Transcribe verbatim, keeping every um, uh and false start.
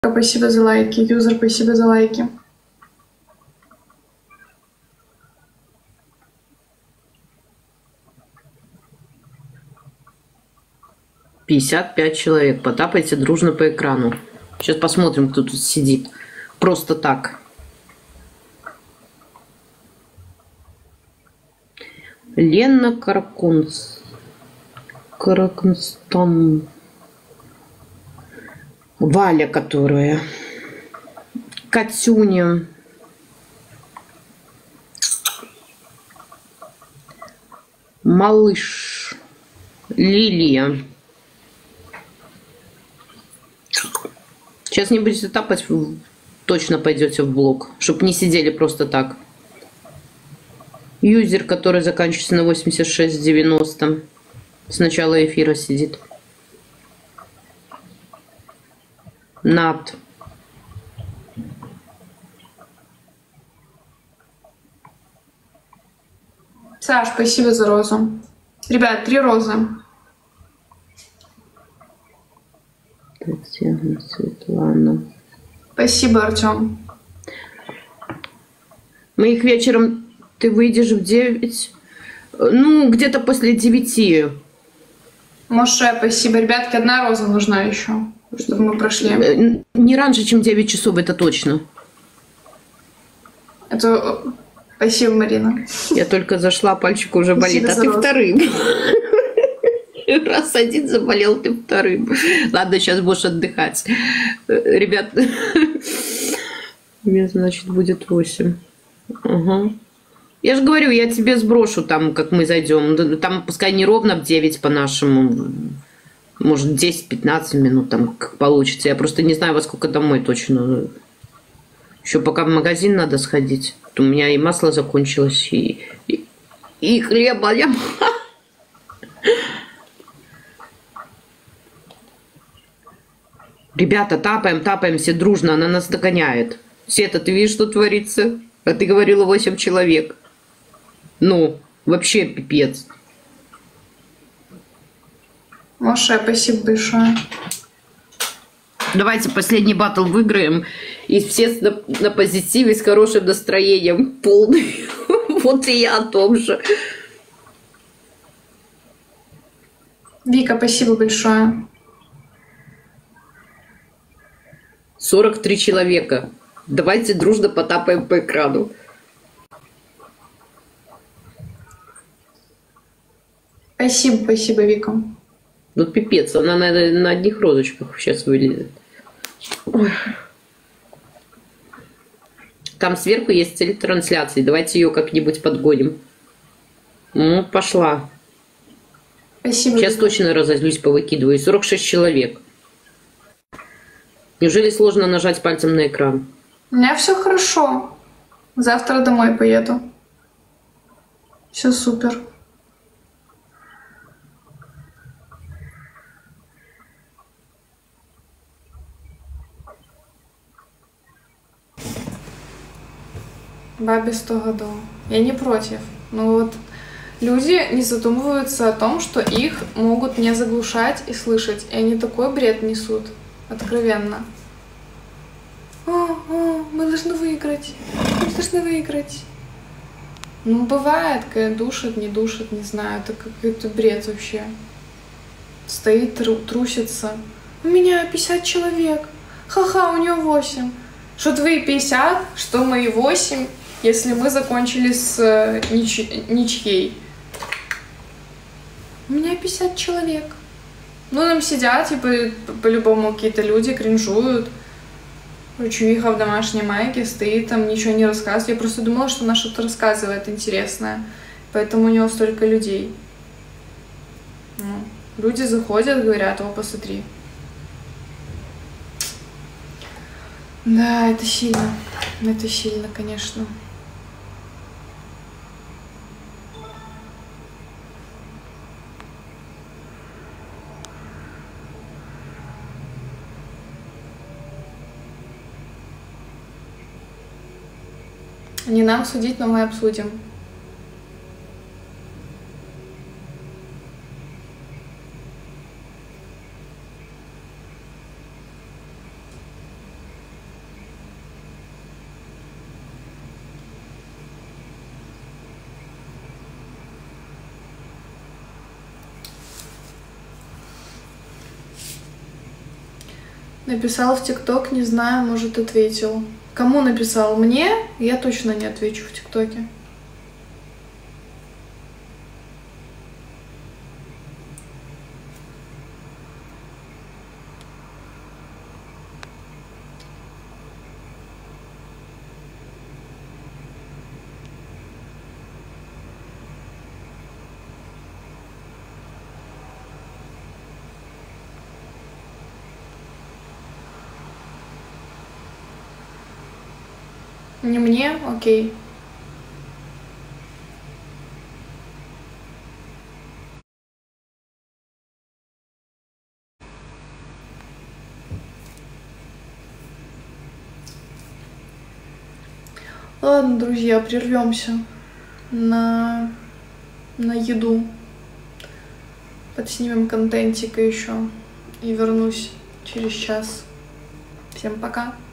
Спасибо за лайки. Юзер, спасибо за лайки. пятьдесят пять человек. Потапайте дружно по экрану. Сейчас посмотрим, кто тут сидит. Просто так. Лена Каракунс. Каракунстан. Валя, которая. Катюня. Малыш. Лилия. Сейчас не будете тапать, точно пойдете в блог, чтобы не сидели просто так. Юзер, который заканчивается на восемьдесят шесть девяносто. С начала эфира сидит. Над. Саш, спасибо за розу. Ребят, три розы. Татьяна, Светлана. Спасибо, Артем. Мы их вечером... Ты выйдешь в девять? Ну, где-то после девяти. Моше, спасибо. Ребятки, одна роза нужна еще, чтобы мы прошли. Не раньше, чем девять часов, это точно. Это... Спасибо, Марина. Я только зашла, пальчик уже болит, а ты розу. вторым. Раз один заболел, ты вторым. Ладно, сейчас будешь отдыхать. Ребят, мне, значит, будет восемь. Угу. Я же говорю, я тебе сброшу там, как мы зайдем. Там пускай не ровно в девять по-нашему. Может, десять-пятнадцать минут там как получится. Я просто не знаю, во сколько домой точно. Еще пока в магазин надо сходить. У меня и масло закончилось, и, и, и хлеба. Я... Ребята, тапаем, тапаем все дружно, она нас догоняет. Света, ты видишь, что творится? А ты говорила восемь человек. Ну, вообще пипец. Моше, спасибо большое. Давайте последний баттл выиграем. И все на, на позитиве, с хорошим настроением. Полный. Вот и я о том же. Вика, спасибо большое. сорок три человека. Давайте дружно потапаем по экрану. Спасибо, спасибо, Вика. Ну, пипец, она на, на одних розочках сейчас вылезет. Ой. Там сверху есть цель трансляции. Давайте ее как-нибудь подгоним. Ну, пошла. Спасибо. Сейчас Вика. точно разозлюсь, повыкидываю. сорок шесть человек. Неужели сложно нажать пальцем на экран? У меня все хорошо. Завтра домой поеду. Все супер. Бабе сто годов. Я не против. Но вот люди не задумываются о том, что их могут не заглушать и слышать. И они такой бред несут. Откровенно. О, о, мы должны выиграть. Мы должны выиграть. Ну, бывает, когда душит, не душит, не знаю. Это какой-то бред вообще. Стоит, тру трусится. У меня пятьдесят человек. Ха-ха, у нее восемь. Что твои пятьдесят, что мои восемь, если мы закончили с нич ничьей. У меня пятьдесят человек. Ну, там сидят, типа, по-любому какие-то люди кринжуют. Чувиха в домашней майке стоит, там ничего не рассказывает. Я просто думала, что она что-то рассказывает интересное. Поэтому у него столько людей. Ну, люди заходят, говорят: о, посмотри. Да, это сильно. Это сильно, конечно. Не нам судить, но мы обсудим. Написал в ТикТок, не знаю, может, ответил. Кому написал? Мне? Я точно не отвечу в ТикТоке. Не мне? Окей. Ладно, друзья, прервемся на, на еду. Подснимем контентика еще. И вернусь через час. Всем пока.